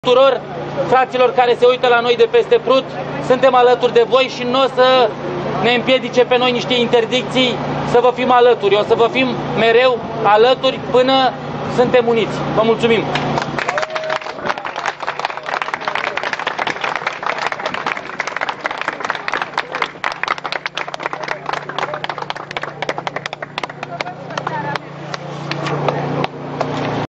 Tuturor fraților care se uită la noi de peste Prut, suntem alături de voi și nu o să ne împiedice pe noi niște interdicții să vă fim alături. O să vă fim mereu alături până suntem uniți. Vă mulțumim!